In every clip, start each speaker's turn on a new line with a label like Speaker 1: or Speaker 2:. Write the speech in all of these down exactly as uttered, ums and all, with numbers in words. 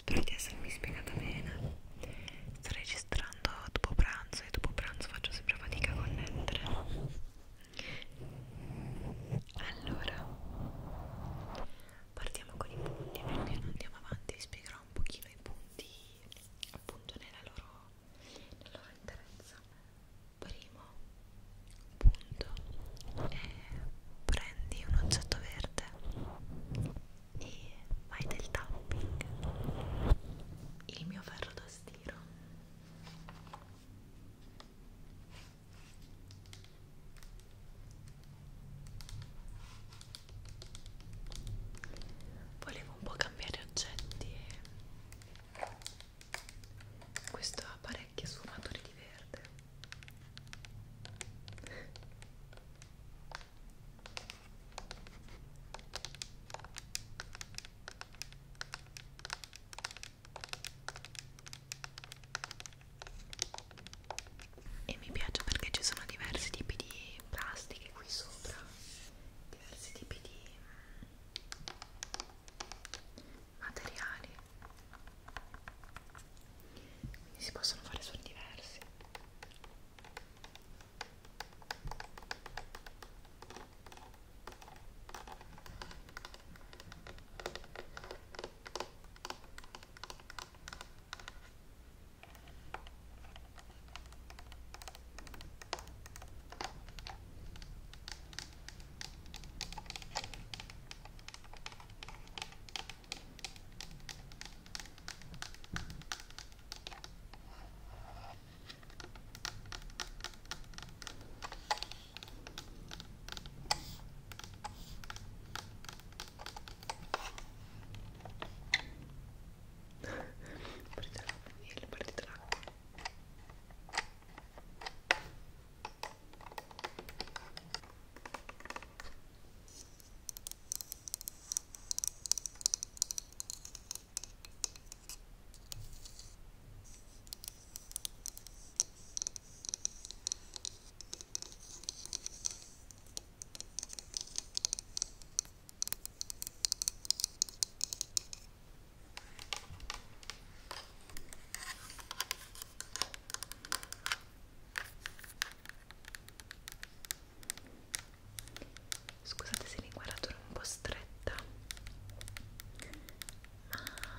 Speaker 1: Spero di essermi spiegata bene. Sto registrando dopo pranzo e dopo pranzo faccio sempre fatica a connettere. Allora, partiamo con i punti, pian piano andiamo avanti, vi spiegherò un pochino i punti appunto nella loro, nella loro interezza. Primo punto è: prendi un oggetto verde e fai del tapping. Il mio ferro da stiro. Volevo un po' cambiare oggetti e questo ha parecchie sfumature di verde. E mi piace perché ci sono diversi tipi di plastiche qui sopra, diversi tipi di materiali, quindi si possono fare suoni diversi. Il partito l'acqua. Scusate se l'inquadratura è un po' stretta, ma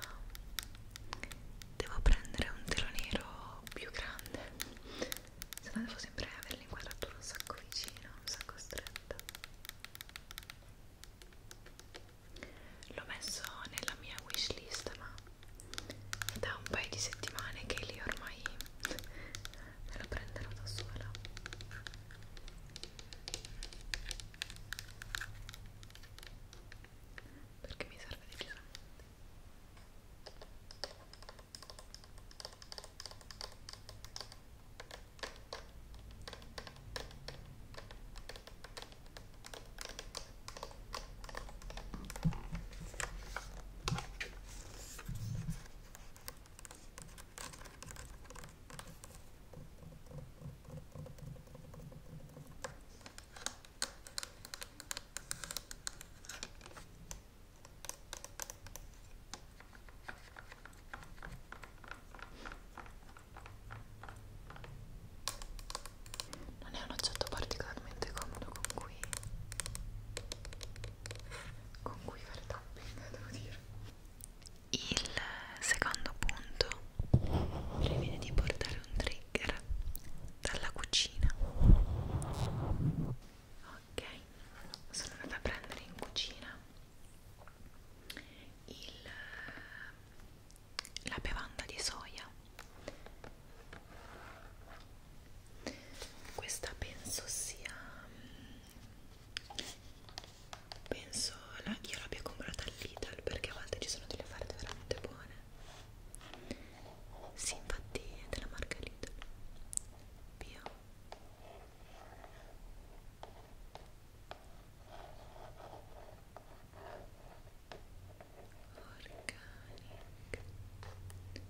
Speaker 1: devo prendere un telo nero più grande, se no devo sempre avere l'inquadratura un sacco vicina, un sacco stretta. L'ho messo nella mia wishlist, ma da un paio di settimane che lì ormai me lo prenderò da sola. Perché mi serve decisamente. Non è un oggetto particolarmente comodo con cui con cui fare tapping, devo dire. Il secondo punto prevede di portare un trigger dalla cucina. Ok, sono andata a prendere in cucina il, la bevanda di soia. Questa penso sia penso la, io l'abbia comprata al Lidl, perché a volte ci sono delle offerte veramente buone. Sì, infatti è della marca Lidl bio. Organic.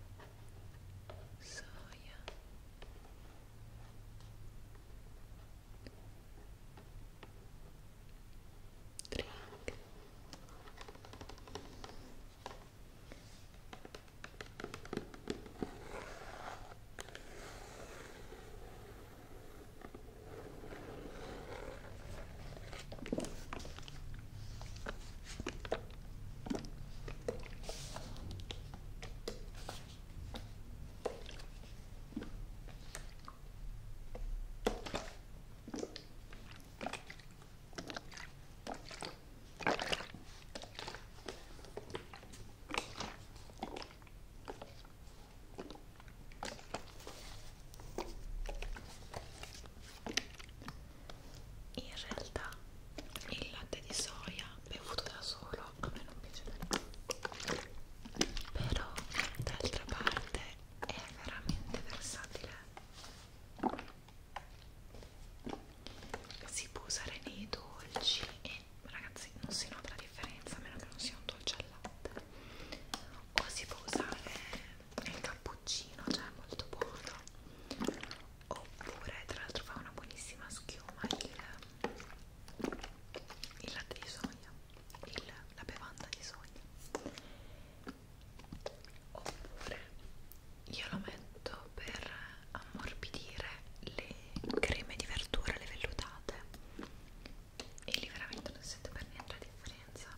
Speaker 1: io lo metto per ammorbidire le creme di verdura, le vellutate, e lì veramente non si sente per niente la differenza.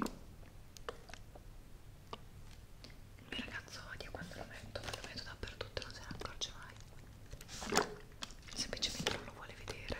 Speaker 1: Il mio ragazzo odia quando lo metto, ma lo metto dappertutto e non se ne accorge mai, semplicemente non lo vuole vedere.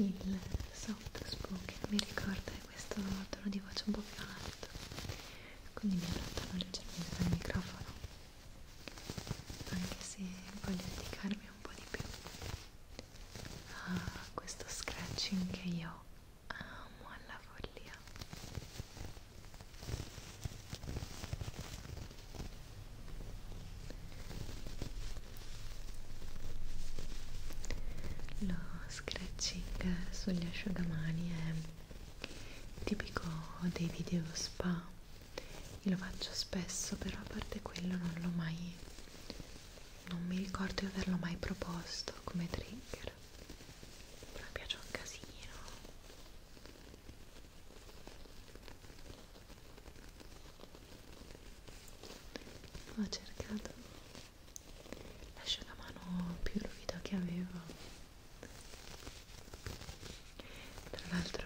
Speaker 1: il soft spoken mi ricorda questo tono di voce un po' più alto, quindi mi allontano leggermente dal microfono, anche se voglio dedicarmi un po' di più a questo scratching che io amo alla follia. Lo scratching sugli asciugamani è tipico dei video spa, io lo faccio spesso, però a parte quello non l'ho mai, non mi ricordo di averlo mai proposto come trigger, però mi piace un casino. Ho cercato l'asciugamano più ruvido che avevo, tra l'altro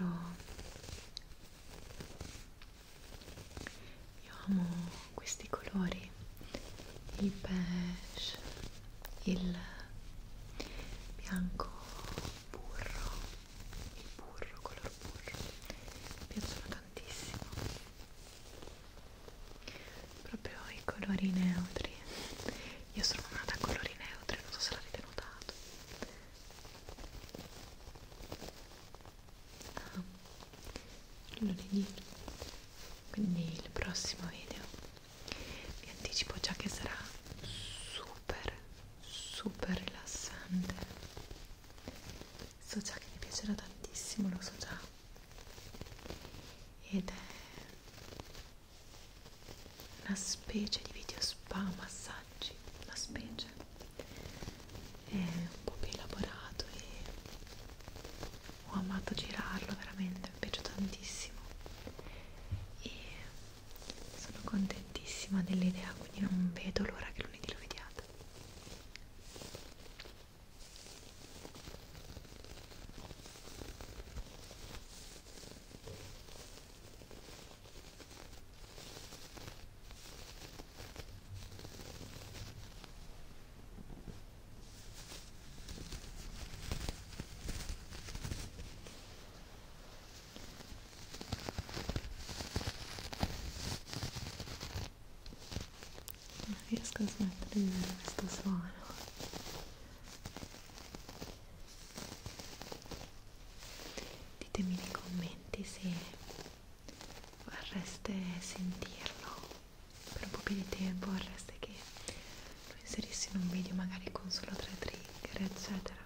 Speaker 1: io amo questi colori, il beige, il bianco burro, il burro, color burro, mi piacciono tantissimo, proprio i colori neutri. Io sono nata a colori neutri, non so se l'avete notato. Ah, lunedì, quindi il prossimo video vi anticipo già che sarà super super rilassante, so già che vi piacerà tantissimo, lo so già, ed è una specie di video spa massaggi, una specie, è un po' più elaborato e ho amato girarlo, veramente mi è piaciuto tantissimo e sono contentissima dell'idea, quindi non vedo l'ora che lunedì lo vediate. Non riesco a smettere di vedere questo suono. Ditemi nei commenti se vorreste sentirlo per un po' più di tempo, vorreste che lo inserissi in un video magari con solo tre trigger eccetera.